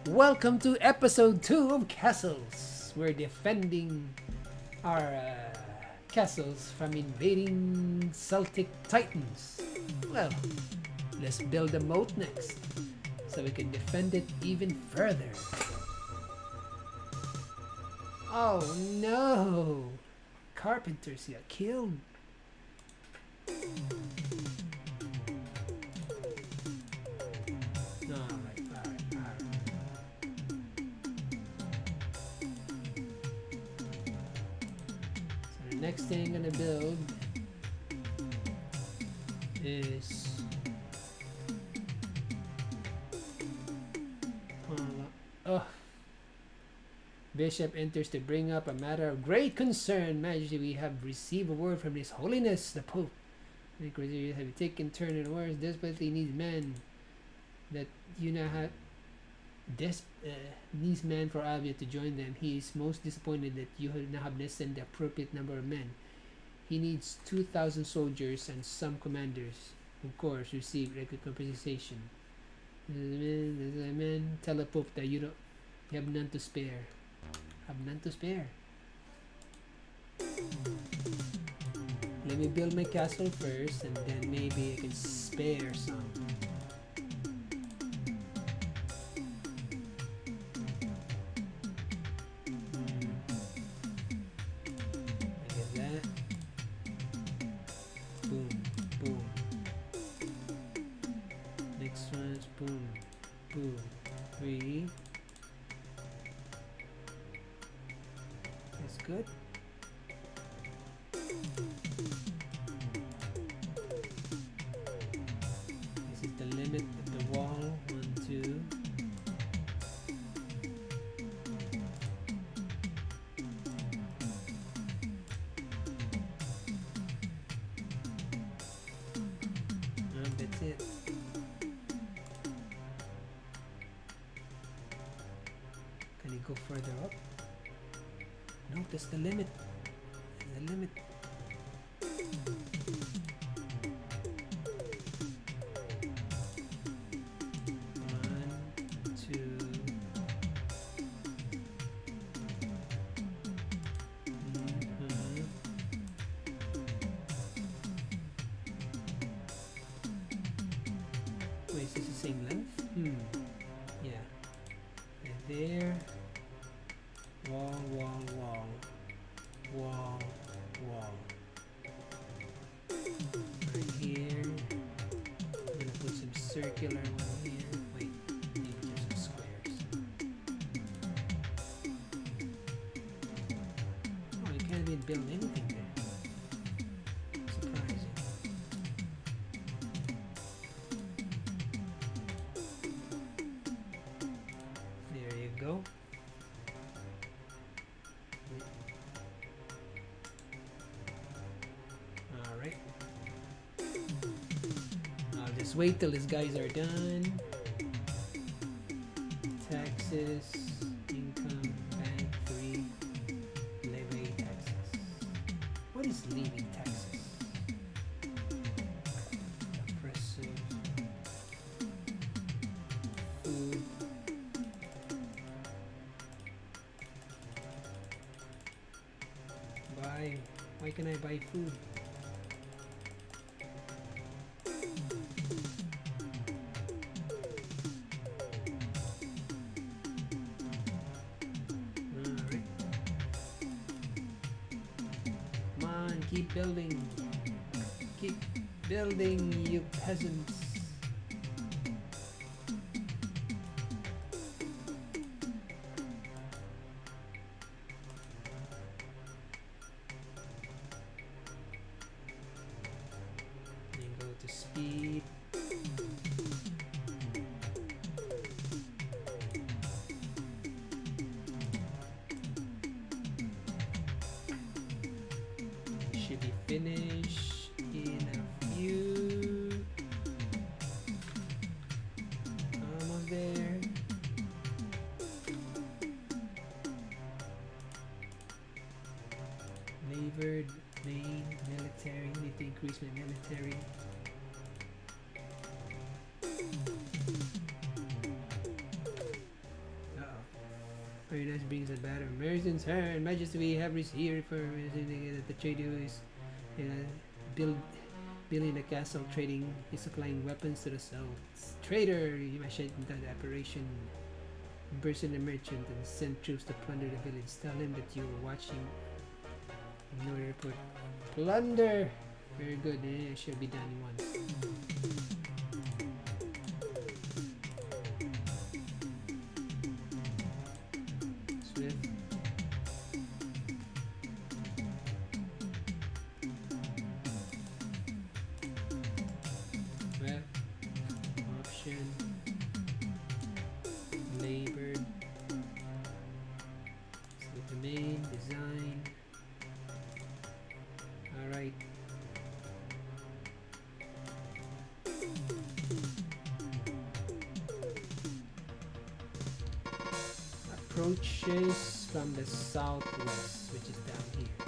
Welcome to episode 2 of Castles. We're defending our castles from invading Celtic Titans. Well, let's build a moat next so we can defend it even further. Oh no! Carpenters got killed. Next thing I'm gonna build is Bishop enters to bring up a matter of great concern. Majesty, we have received a word from His Holiness the Pope. Have you taken turn in words? Desperately needs men that you now have needs men for Albion to join them. He is most disappointed that you now have not sent the appropriate number of men. He needs 2,000 soldiers and some commanders. Of course, receive regular compensation. Men, tell the Pope that you have none to spare. Have none to spare. Let me build my castle first, and then maybe I can spare some. Good. This is the limit of the wall. 1, 2. That's it. Can you go further up? No, that's the limit. The limit. 1, 2. Wait, is this the same length? Yeah. Right there. Wall, wall, wall. Wall, wall. Right here. I'm gonna put some circular one here. Wait, maybe there's some squares. Oh, you can't even build anything there. Surprising. There you go. Just wait till these guys are done. Taxes, income, bank, 3, levy taxes. What is leaving taxes? Oppressive. Food. Buy. Why can I buy food? Keep building. Keep building, you peasants. Then go to speed. Finish in a few. Almost there. Favored main military. Need to increase my military. Very nice brings a battle. Merchants, her majesty, we have received for that the trader is build building a castle, trading is supplying weapons to the south. Trader, you mentioned that operation. Burst in the merchant and send troops to plunder the village. Tell him that you were watching. Ignore the report. Plunder! Very good, it should be done once. Swift. Well, option. Labor. Select the main, design. Alright. Approaches from the southwest, which is down here.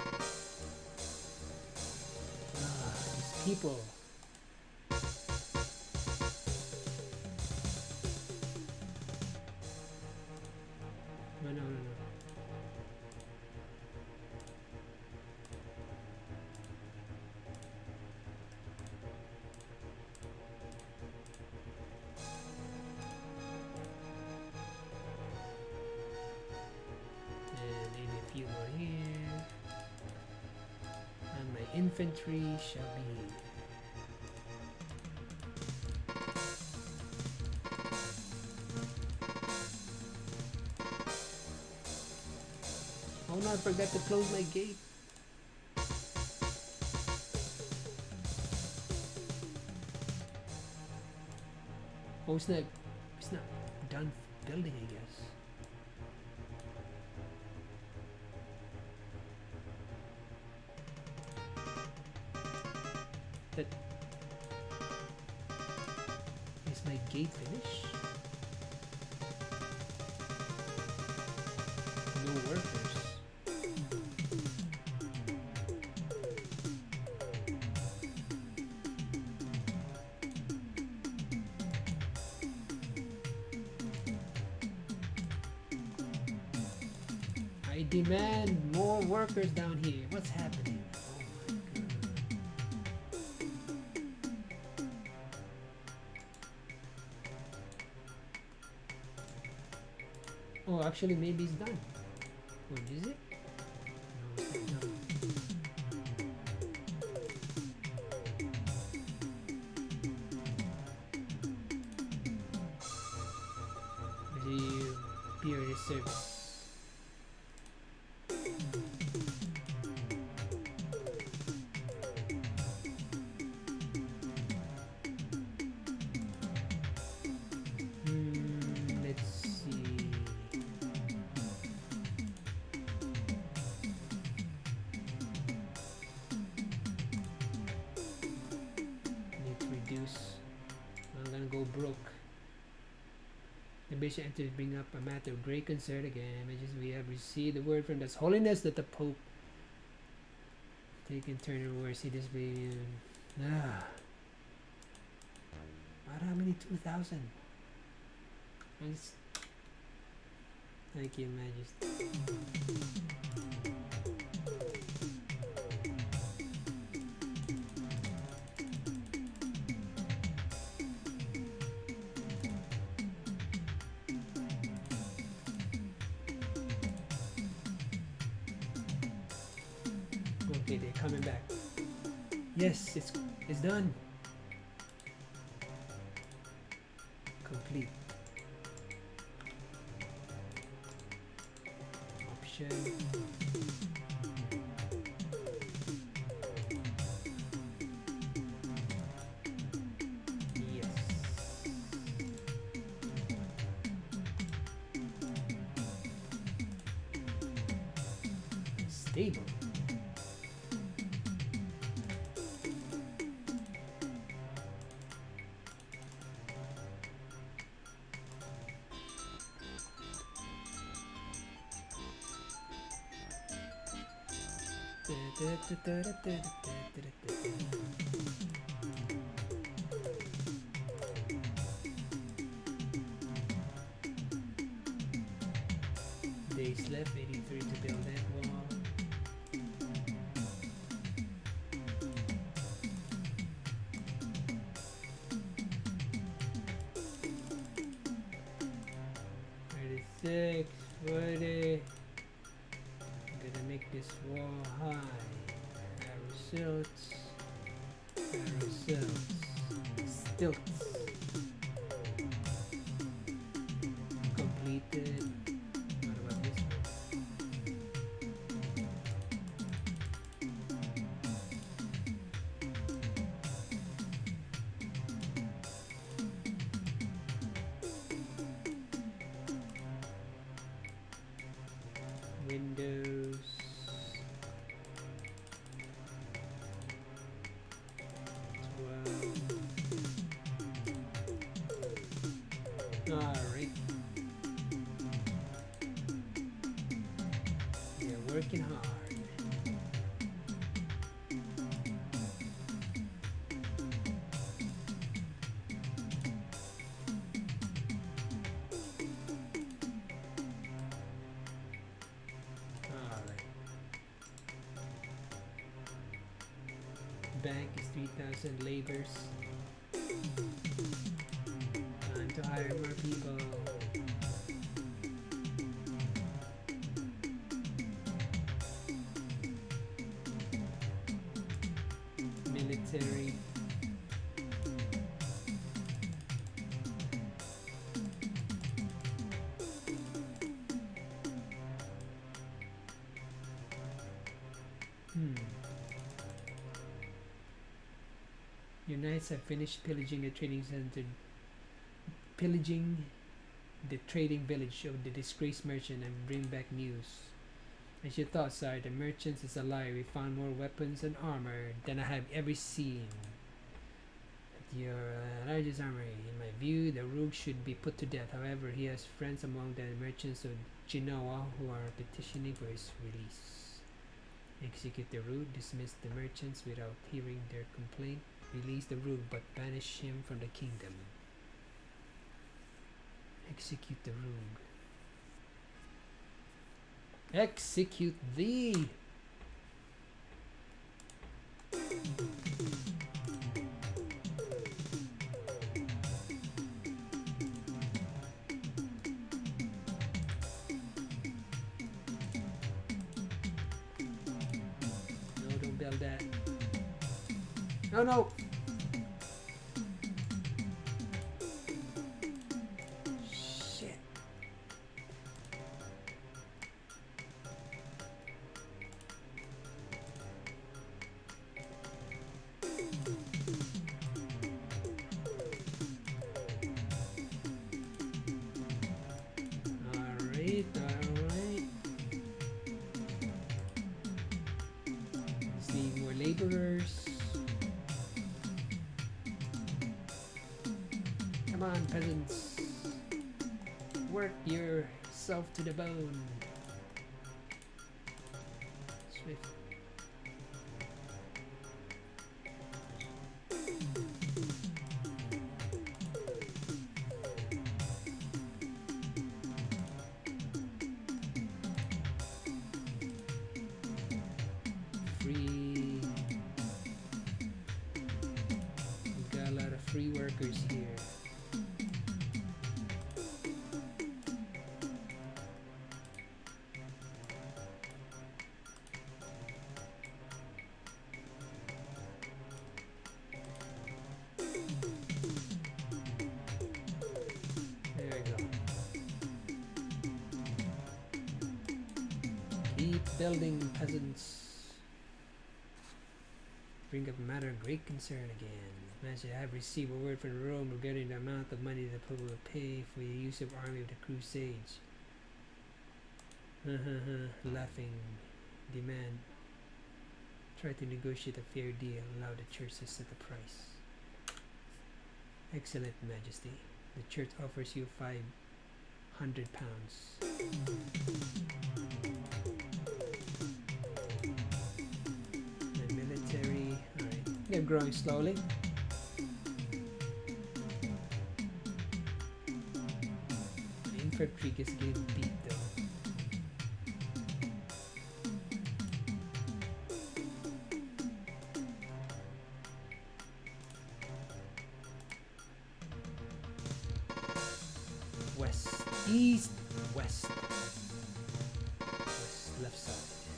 These people. No. And maybe a few more here. And my infantry shall be here. Oh no, I forgot to close my gate. Oh, it's not done building, I guess. That is my gate finished? No workers. I demand more workers down here. What's happening? Oh, actually, maybe it's done. Or is it? No, it's not done. The period service. Let's see. Need to reduce. I'm gonna go broke. The bishop enters bring up a matter of great concern again. We have received the word from His Holiness that the Pope take in turn and where see this being how many 2,000? Thank you, Majesty. Okay, they're coming back. Yes, it's done. Complete. Option. Yes. Stable. days left, 83 to build that wall. Six, 40. I'm gonna make this wall high. Arrow silts. Arrow silts. Stilts. Completed. What about this one? Windows. Alright. They're working hard. Bank is 3,000 labors. Time to hire more people. Military. Your knights have finished pillaging the trading center, pillaging the trading village of the disgraced merchant, and bring back news. As you thought, sire, the merchant is a liar. We found more weapons and armor than I have ever seen at your largest armory. In my view, the rogue should be put to death. However, he has friends among the merchants of Genoa who are petitioning for his release. Execute the rogue, dismiss the merchants without hearing their complaint. Release the rogue, but banish him from the kingdom. Execute the rogue. Execute thee! No, don't build that. No, no! Shit. Alright, alright. Let's need more laborers. Come on, peasants. Work yourself to the bone. Swift. Free. We've got a lot of free workers here. Building, peasants. Bring up a matter of great concern again. Master, I have received a word from Rome regarding the amount of money the people will pay for the use of army of the Crusades. Laughing. Demand. Try to negotiate a fair deal. Allow the church to set the price. Excellent, Majesty. The church offers you £500. They're growing slowly. The infantry gets getting beat though. East, west. Left side.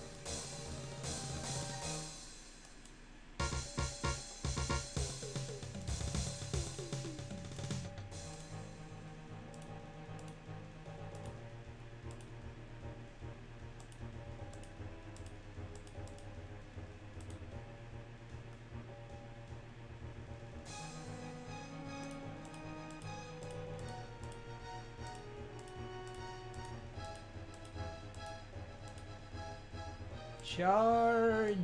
Charge!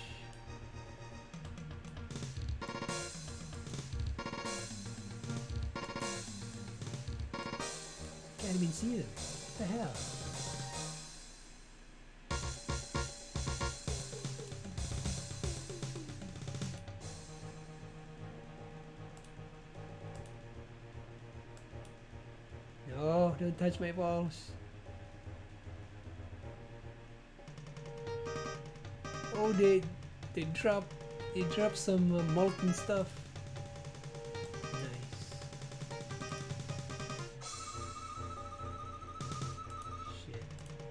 Can't even see them. What the hell? No, don't touch my balls. Oh, they drop some molten stuff. Nice. Shit.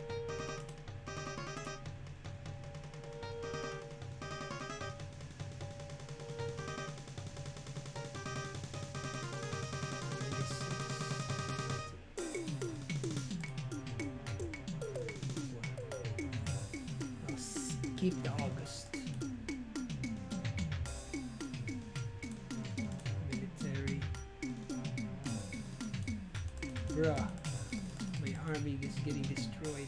I'll skip the August. Military. Bruh. My army is getting destroyed.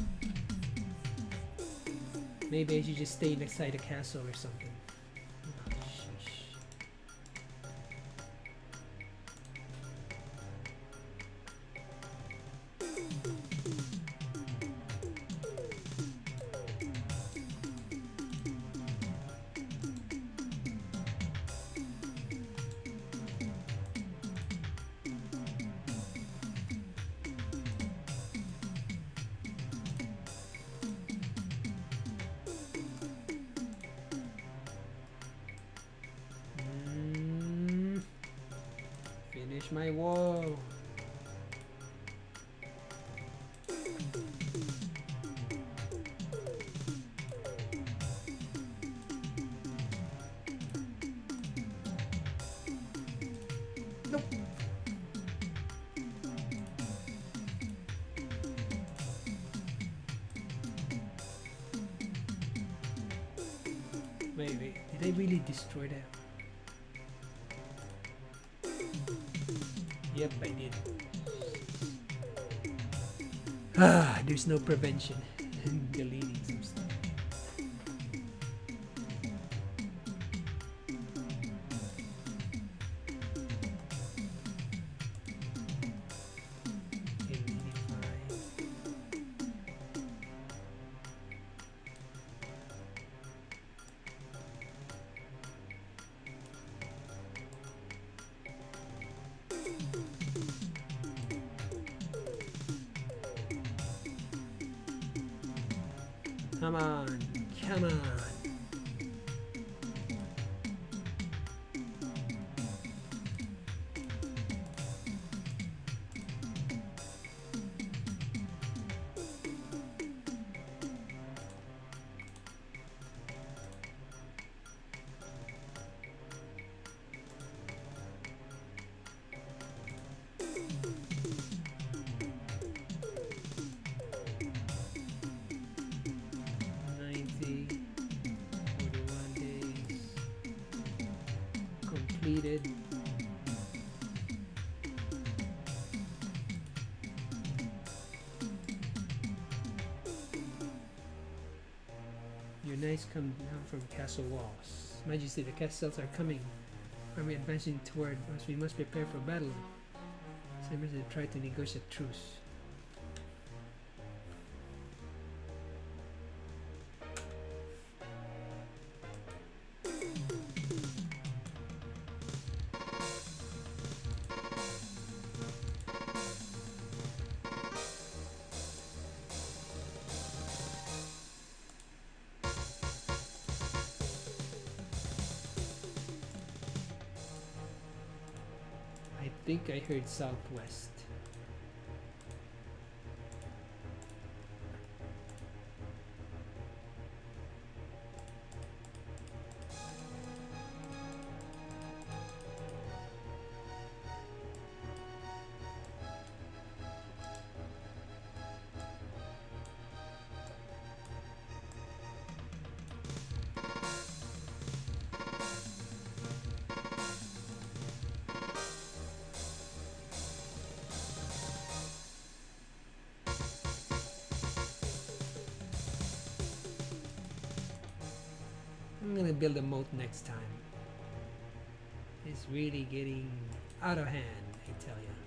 Maybe I should just stay inside the castle or something. Oh, sheesh. Finish my wall. Nope. Wait, did I really destroy that? Yep, I did. Ah, there's no prevention. Deleting some stuff. Come on, come on. Completed. Your knights come down from castle walls. Majesty, the castles are coming. Army advancing toward us. We must prepare for battle. Same try to negotiate truce. I think I heard southwest. I'm gonna build a moat next time. It's really getting out of hand, I tell ya.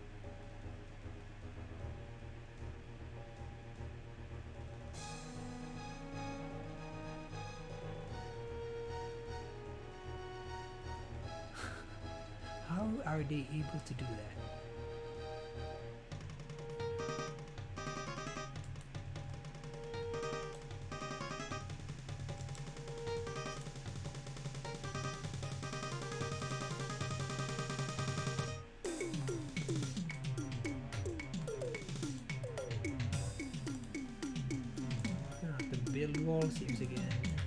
How are they able to do that? The build wall seems again.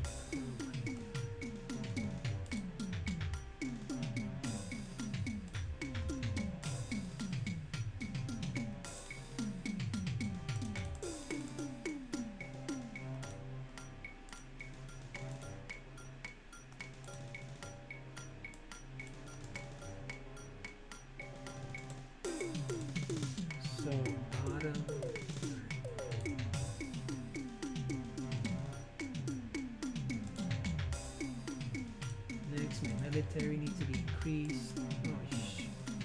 So bottom. Next, my military needs to be increased. Oh sh.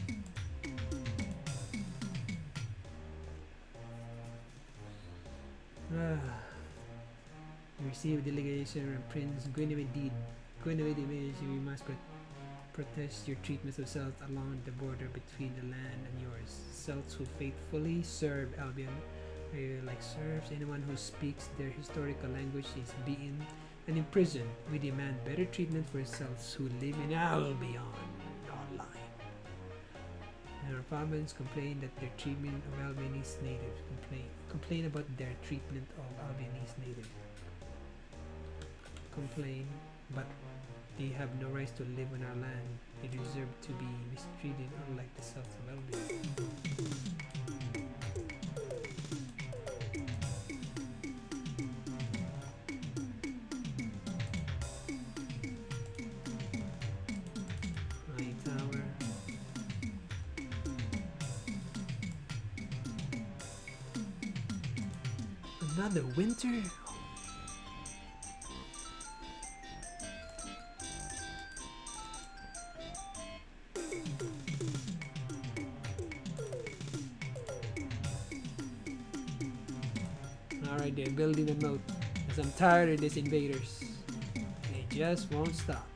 We receive a delegation from Prince Guinevere Deed. Guinevere Deed, we must protest your treatment of Celts along the border between the land and yours. Celts who faithfully serve Albion like serfs. Anyone who speaks their historical language is beaten and imprisoned. We demand better treatment for Celts who live in Albion online. And our province complain that their treatment of Albionese natives complain about their treatment of Albionese natives. Complain, but they have no rights to live on our land. They deserve to be mistreated unlike the Celts of Albion. High tower. Another winter? Alright, they're building a moat. Because I'm tired of these invaders. They just won't stop.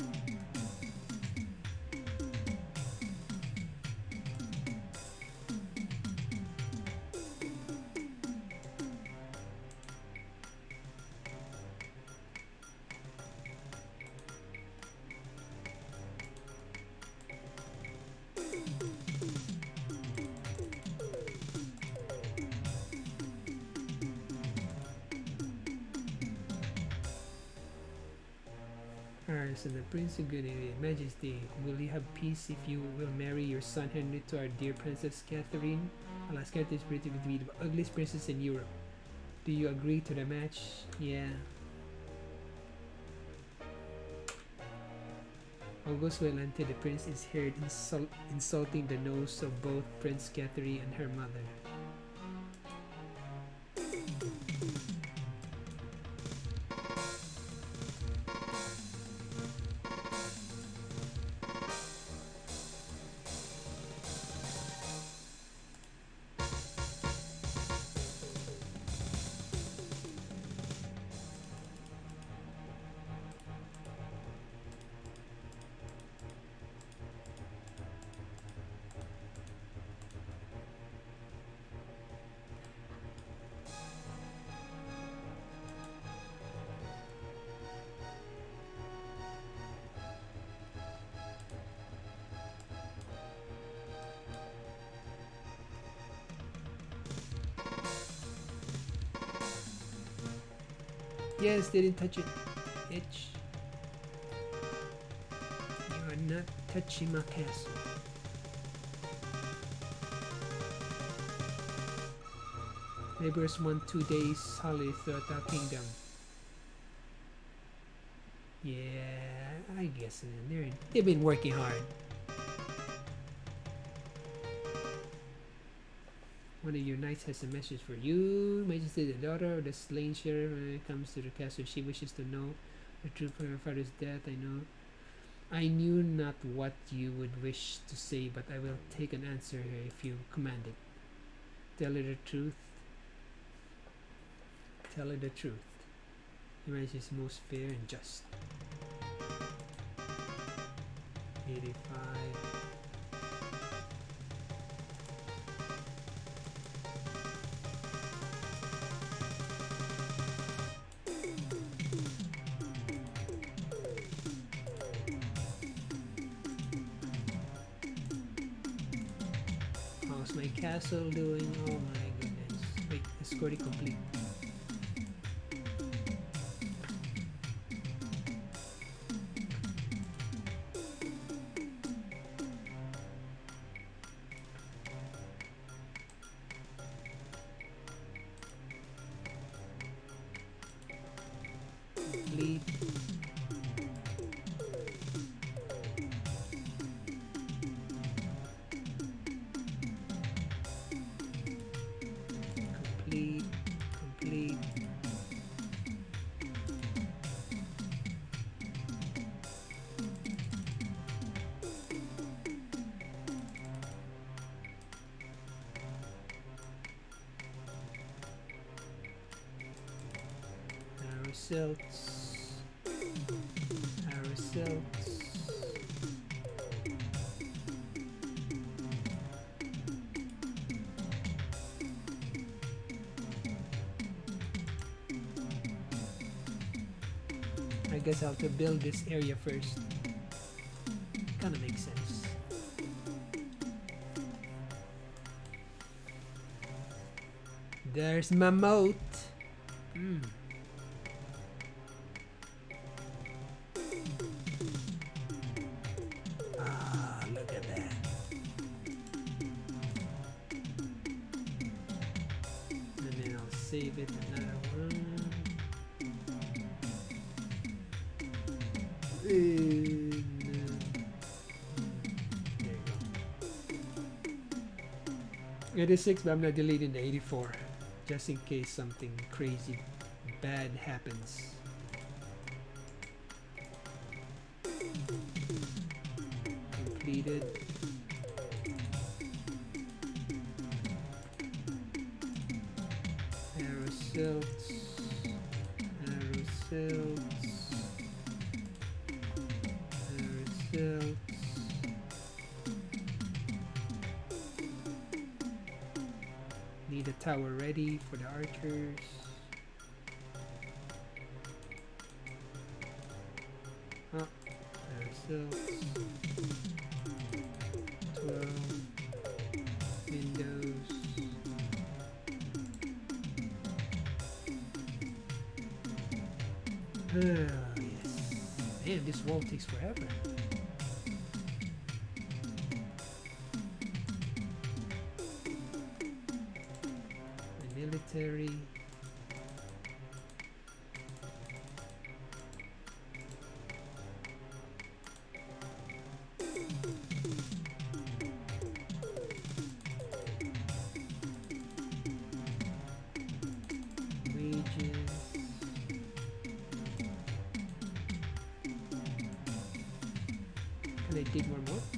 Alright, so the Prince of Guinevere, Majesty, will you have peace if you will marry your son Henry to our dear Princess Catherine? Alas, Catherine is pretty to be the ugliest princess in Europe. Do you agree to the match? Yeah. August Violante, the prince, is heard insulting the nose of both Prince Catherine and her mother. Yes, they didn't touch it. Itch. You are not touching my castle. Neighbors want 2 days holiday throughout our kingdom. Yeah, I guess they've been working hard. One of your knights has a message for you. Majesty, the daughter of the slain sheriff, when it comes to the castle, she wishes to know The truth for your father's death, I know. I knew not what you would wish to say, but I will take an answer here if you command it. Tell her the truth. Tell her the truth. Your Majesty is most fair and just. 85. How's my castle doing? Oh my goodness. Wait, escort complete. Complete. Complete. Results. I guess I'll have to build this area first. Kinda makes sense. There's my moat. Look at that. And then I'll save it another one. There you go. 86, but I'm not deleting the 84. Just in case something crazy bad happens. Completed. Arrow silts. Need a tower ready for the archers. Oh, arrow 12 windows. Oh yes. Man, this wall takes forever. The military. Can I dig more moat?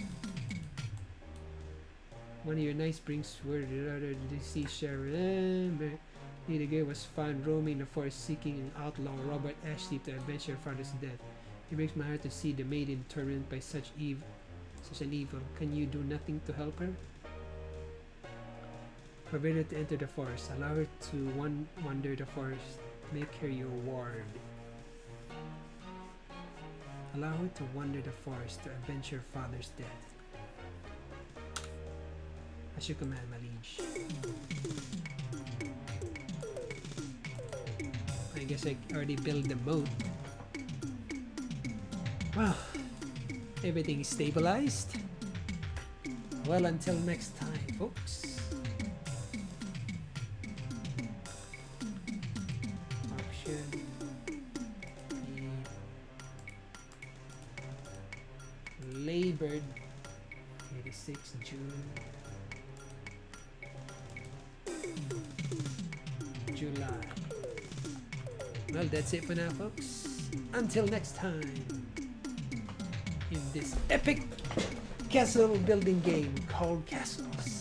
One of your knights brings word the other deceased sheriff. The guy was found roaming the forest seeking an outlaw, Robert Ashley, to avenge your father's death. It breaks my heart to see the maiden tormented by such an evil. Can you do nothing to help her? Forbid her to enter the forest. Allow her to wander the forest. Make her your ward. Allow her to wander the forest to avenge her father's death. As you command, my liege. I guess I already built the moat. Well, everything is stabilized. Well, until next time, folks. Labored 86 June, July. Well, that's it for now, folks. until next time in this epic castle building game called Castles.